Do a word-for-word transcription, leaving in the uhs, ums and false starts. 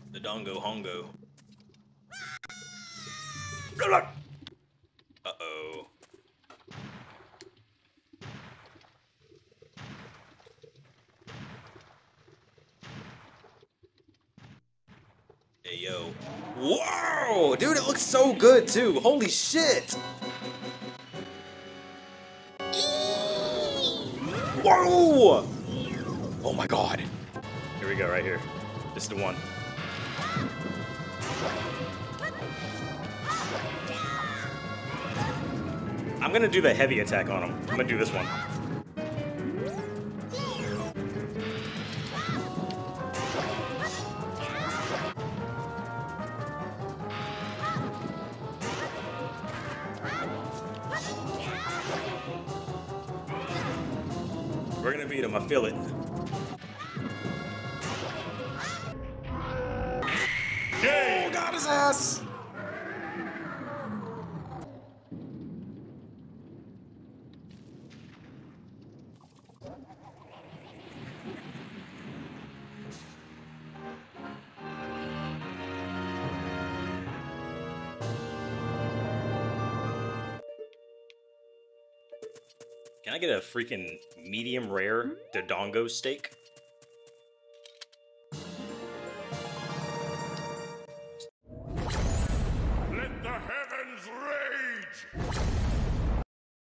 Dodongo Hongo. Uh-oh. Hey, yo. Whoa! Dude, it looks so good, too! Holy shit! Whoa! Oh my god. Here we go, right here. This is the one. I'm gonna do the heavy attack on him. I'm gonna do this one. We're gonna beat him, I feel it. Oh, got his ass! Can I get a freaking medium rare Dodongo steak?